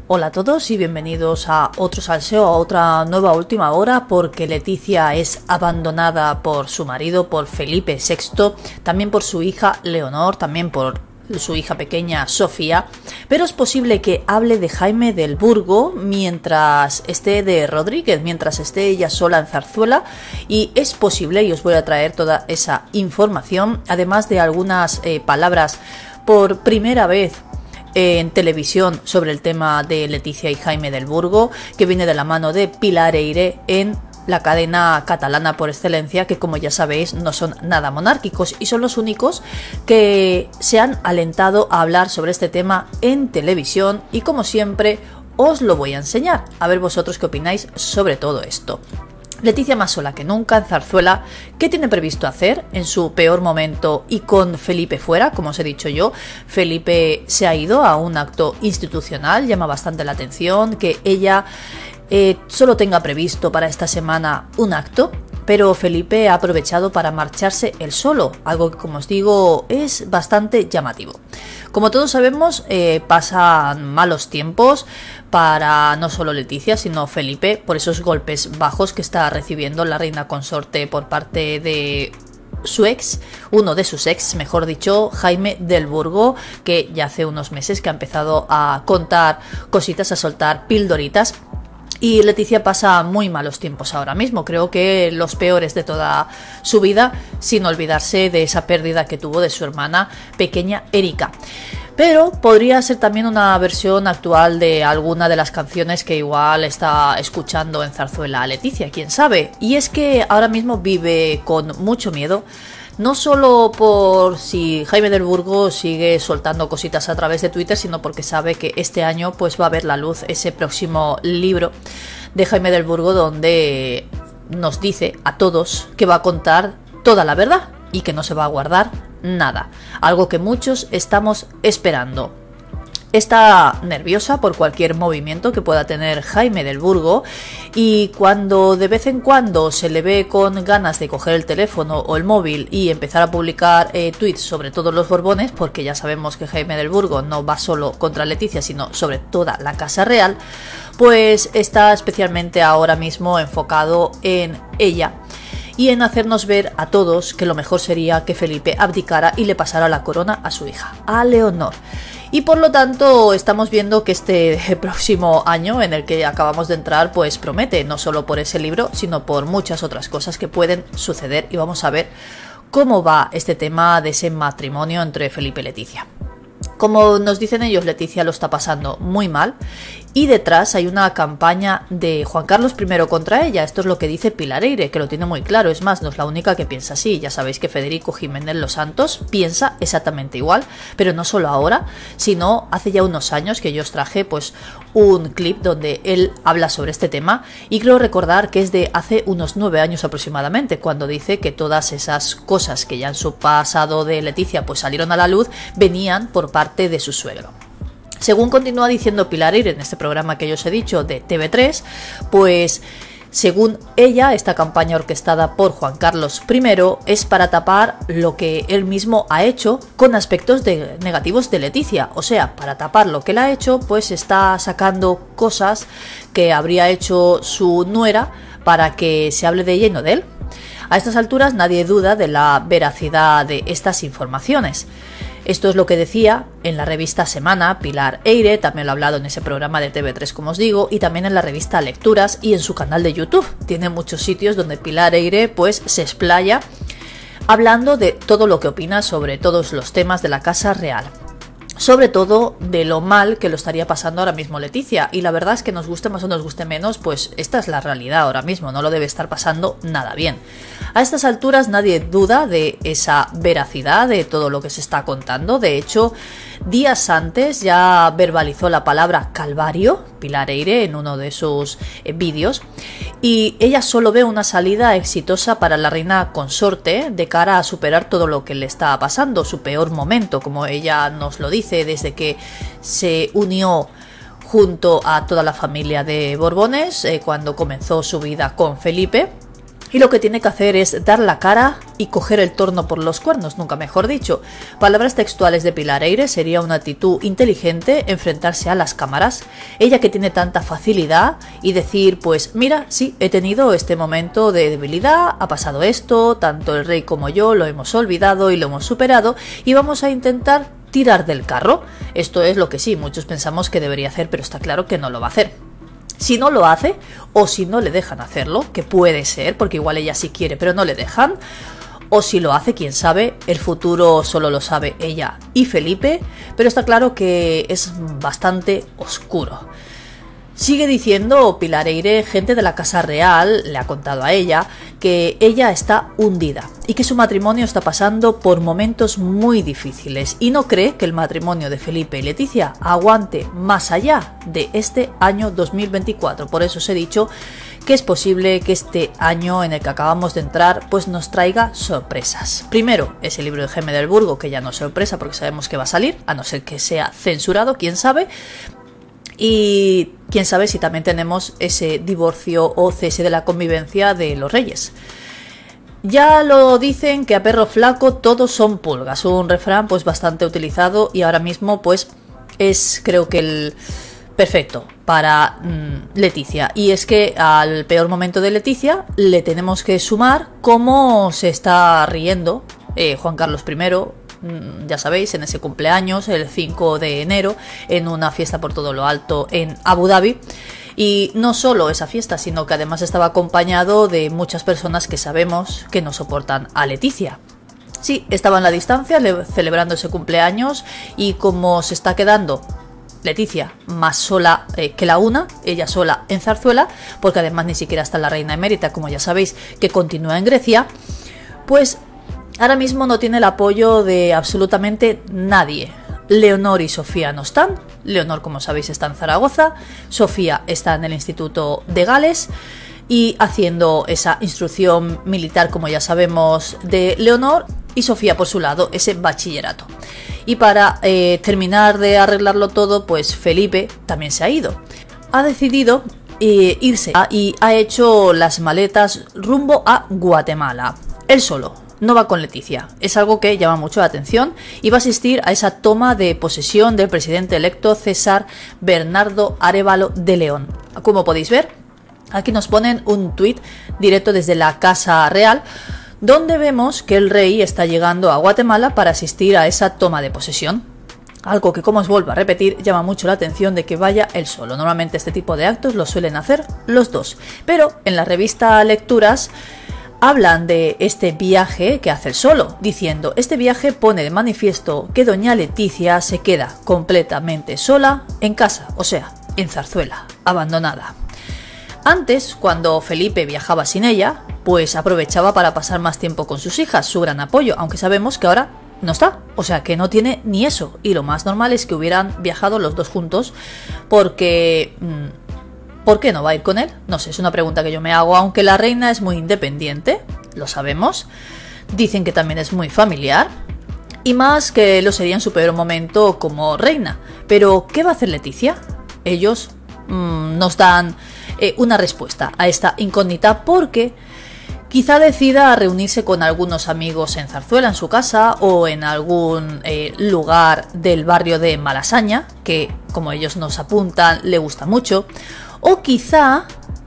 Hola a todos y bienvenidos a otro salseo, a otra nueva última hora, porque Leticia es abandonada por su marido, por Felipe VI, también por su hija Leonor, también por su hija pequeña Sofía, pero es posible que hable de Jaime del Burgo mientras esté de Rodríguez, mientras esté ella sola en Zarzuela, y es posible, y os voy a traer toda esa información, además de algunas palabras por primera vez en televisión sobre el tema de Leticia y Jaime del Burgo, que viene de la mano de Pilar Eire en la cadena catalana por excelencia, que como ya sabéis no son nada monárquicos y son los únicos que se han alentado a hablar sobre este tema en televisión, y como siempre os lo voy a enseñar, a ver vosotros qué opináis sobre todo esto. Leticia más sola que nunca en Zarzuela. ¿Qué tiene previsto hacer en su peor momento y con Felipe fuera? Como os he dicho yo, Felipe se ha ido a un acto institucional, llama bastante la atención que ella solo tenga previsto para esta semana un acto, pero Felipe ha aprovechado para marcharse él solo, algo que, como os digo, es bastante llamativo. Como todos sabemos, pasan malos tiempos para no solo Leticia, sino Felipe, por esos golpes bajos que está recibiendo la reina consorte por parte de su ex, uno de sus ex, mejor dicho, Jaime del Burgo, que ya hace unos meses que ha empezado a contar cositas, a soltar pildoritas. Y Leticia pasa muy malos tiempos ahora mismo, creo que los peores de toda su vida, sin olvidarse de esa pérdida que tuvo de su hermana pequeña Erika. Pero podría ser también una versión actual de alguna de las canciones que igual está escuchando en Zarzuela Leticia, quién sabe. Y es que ahora mismo vive con mucho miedo, no solo por si Jaime del Burgo sigue soltando cositas a través de Twitter, sino porque sabe que este año pues va a ver la luz ese próximo libro de Jaime del Burgo, donde nos dice a todos que va a contar toda la verdad y que no se va a guardar nada, algo que muchos estamos esperando. Está nerviosa por cualquier movimiento que pueda tener Jaime del Burgo, y cuando de vez en cuando se le ve con ganas de coger el teléfono o el móvil y empezar a publicar tweets sobre todos los Borbones, porque ya sabemos que Jaime del Burgo no va solo contra Leticia, sino sobre toda la Casa Real, pues está especialmente ahora mismo enfocado en ella y en hacernos ver a todos que lo mejor sería que Felipe abdicara y le pasara la corona a su hija, a Leonor. Y por lo tanto estamos viendo que este próximo año en el que acabamos de entrar pues promete, no solo por ese libro, sino por muchas otras cosas que pueden suceder, y vamos a ver cómo va este tema de ese matrimonio entre Felipe y Leticia. Como nos dicen ellos, Leticia lo está pasando muy mal y detrás hay una campaña de Juan Carlos I contra ella. Esto es lo que dice Pilar Eire, que lo tiene muy claro. Es más, no es la única que piensa así. Ya sabéis que Federico Jiménez Los Santos piensa exactamente igual, pero no solo ahora, sino hace ya unos años que yo os traje pues un clip donde él habla sobre este tema, y creo recordar que es de hace unos 9 años aproximadamente, cuando dice que todas esas cosas que ya en su pasado de Leticia pues salieron a la luz venían por parte de su suegro. Según continúa diciendo Pilar Eire en este programa que yo os he dicho de TV3, pues según ella, esta campaña orquestada por Juan Carlos I es para tapar lo que él mismo ha hecho con aspectos negativos de Leticia. O sea, para tapar lo que él ha hecho, pues está sacando cosas que habría hecho su nuera para que se hable de ella y no de él. A estas alturas nadie duda de la veracidad de estas informaciones. Esto es lo que decía en la revista Semana Pilar Eire, también lo ha hablado en ese programa de TV3 como os digo, y también en la revista Lecturas y en su canal de YouTube. Tiene muchos sitios donde Pilar Eire pues se explaya hablando de todo lo que opina sobre todos los temas de la Casa Real. Sobre todo de lo mal que lo estaría pasando ahora mismo Leticia, y la verdad es que nos guste más o nos guste menos, pues esta es la realidad ahora mismo, no lo debe estar pasando nada bien. A estas alturas nadie duda de esa veracidad de todo lo que se está contando. De hecho, días antes ya verbalizó la palabra calvario Pilar Eire en uno de sus vídeos, y ella solo ve una salida exitosa para la reina consorte de cara a superar todo lo que le está pasando, su peor momento, como ella nos lo dice, desde que se unió junto a toda la familia de Borbones cuando comenzó su vida con Felipe. Y lo que tiene que hacer es dar la cara y coger el torno por los cuernos, nunca mejor dicho. Palabras textuales de Pilar Eyre: sería una actitud inteligente enfrentarse a las cámaras, ella que tiene tanta facilidad, y decir, pues mira, sí, he tenido este momento de debilidad, ha pasado esto, tanto el rey como yo lo hemos olvidado y lo hemos superado, y vamos a intentar tirar del carro. Esto es lo que sí, muchos pensamos que debería hacer, pero está claro que no lo va a hacer. Si no lo hace, o si no le dejan hacerlo, que puede ser, porque igual ella sí quiere, pero no le dejan, o si lo hace, quién sabe, el futuro solo lo sabe ella y Felipe, pero está claro que es bastante oscuro. Sigue diciendo Pilar Eyre: gente de la Casa Real le ha contado a ella que ella está hundida y que su matrimonio está pasando por momentos muy difíciles y no cree que el matrimonio de Felipe y Leticia aguante más allá de este año 2024. Por eso os he dicho que es posible que este año en el que acabamos de entrar pues nos traiga sorpresas. Primero, ese libro de Jaime del Burgo, que ya no es sorpresa porque sabemos que va a salir, a no ser que sea censurado, quién sabe. Y quién sabe si también tenemos ese divorcio o cese de la convivencia de los reyes. Ya lo dicen que a perro flaco todos son pulgas, un refrán pues bastante utilizado y ahora mismo pues es, creo que el perfecto para Leticia. Y es que al peor momento de Leticia le tenemos que sumar cómo se está riendo Juan Carlos I. Ya sabéis, en ese cumpleaños, el 5 de enero, en una fiesta por todo lo alto en Abu Dhabi. Y no solo esa fiesta, sino que además estaba acompañado de muchas personas que sabemos que no soportan a Leticia. Sí, estaba en la distancia celebrando ese cumpleaños, y como se está quedando Leticia más sola que la una, ella sola en Zarzuela, porque además ni siquiera está la reina emérita, como ya sabéis, que continúa en Grecia, pues ahora mismo no tiene el apoyo de absolutamente nadie. Leonor y Sofía no están. Leonor, como sabéis, está en Zaragoza. Sofía está en el Instituto de Gales y haciendo esa instrucción militar, como ya sabemos, de Leonor, y Sofía por su lado ese bachillerato. Y para terminar de arreglarlo todo, pues Felipe también se ha ido. Ha decidido irse y ha hecho las maletas rumbo a Guatemala. Él solo. No va con Leticia. Es algo que llama mucho la atención y va a asistir a esa toma de posesión del presidente electo César Bernardo Arévalo de León. Como podéis ver, aquí nos ponen un tuit directo desde la Casa Real, donde vemos que el rey está llegando a Guatemala para asistir a esa toma de posesión. Algo que, como os vuelvo a repetir, llama mucho la atención de que vaya él solo. Normalmente este tipo de actos lo suelen hacer los dos, pero en la revista Lecturas hablan de este viaje que hace él solo, diciendo: este viaje pone de manifiesto que doña Leticia se queda completamente sola en casa, o sea, en Zarzuela, abandonada. Antes, cuando Felipe viajaba sin ella, pues aprovechaba para pasar más tiempo con sus hijas, su gran apoyo, aunque sabemos que ahora no está, o sea que no tiene ni eso, y lo más normal es que hubieran viajado los dos juntos, porque ¿por qué no va a ir con él? No sé, es una pregunta que yo me hago, aunque la reina es muy independiente, lo sabemos. Dicen que también es muy familiar, y más que lo sería en su peor momento como reina. Pero, ¿qué va a hacer Leticia? Ellos nos dan una respuesta a esta incógnita, porque quizá decida reunirse con algunos amigos en Zarzuela, en su casa, o en algún lugar del barrio de Malasaña, que, como ellos nos apuntan, le gusta mucho. O quizá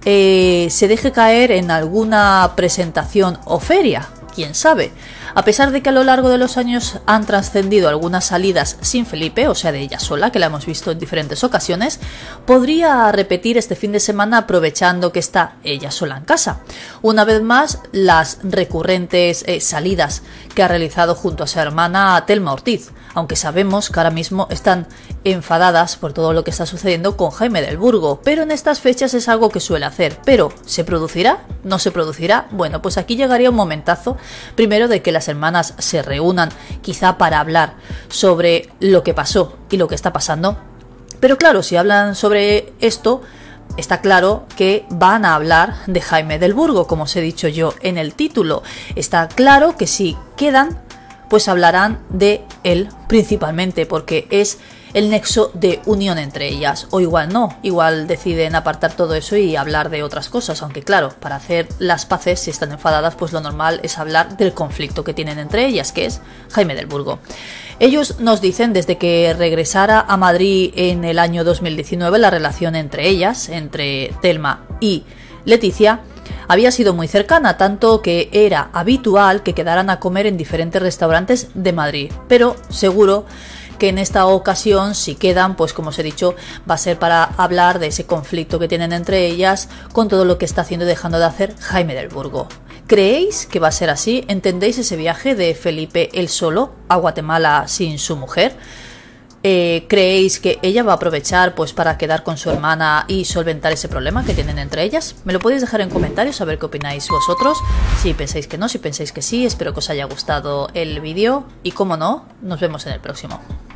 se deje caer en alguna presentación o feria, quién sabe. A pesar de que a lo largo de los años han trascendido algunas salidas sin Felipe, o sea de ella sola, que la hemos visto en diferentes ocasiones, podría repetir este fin de semana aprovechando que está ella sola en casa. Una vez más, las recurrentes salidas que ha realizado junto a su hermana Telma Ortiz, aunque sabemos que ahora mismo están enfadadas por todo lo que está sucediendo con Jaime del Burgo, pero en estas fechas es algo que suele hacer. Pero, ¿se producirá? ¿No se producirá? Bueno, pues aquí llegaría un momentazo, primero de que las hermanas se reúnan, quizá para hablar sobre lo que pasó y lo que está pasando. Pero claro, si hablan sobre esto, está claro que van a hablar de Jaime del Burgo, como os he dicho yo en el título. Está claro que si quedan, pues hablarán de él principalmente, porque es el nexo de unión entre ellas. O igual no, igual deciden apartar todo eso y hablar de otras cosas, aunque claro, para hacer las paces, si están enfadadas, pues lo normal es hablar del conflicto que tienen entre ellas, que es Jaime del Burgo. Ellos nos dicen desde que regresara a Madrid en el año 2019 la relación entre ellas, entre Thelma y Leticia, había sido muy cercana, tanto que era habitual que quedaran a comer en diferentes restaurantes de Madrid, pero seguro que en esta ocasión, si quedan, pues como os he dicho, va a ser para hablar de ese conflicto que tienen entre ellas con todo lo que está haciendo y dejando de hacer Jaime del Burgo. ¿Creéis que va a ser así? ¿Entendéis ese viaje de Felipe él solo a Guatemala sin su mujer? ¿Creéis que ella va a aprovechar pues para quedar con su hermana y solventar ese problema que tienen entre ellas? Me lo podéis dejar en comentarios a ver qué opináis vosotros. Si pensáis que no, si pensáis que sí, espero que os haya gustado el vídeo y como no, nos vemos en el próximo.